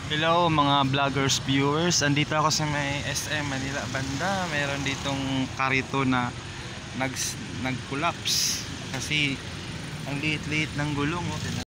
Hello mga vloggers viewers, andito ako sa may SM Manila banda. Meron ditong karito na nag-collapse kasi ang liit-liit ng gulong, oh.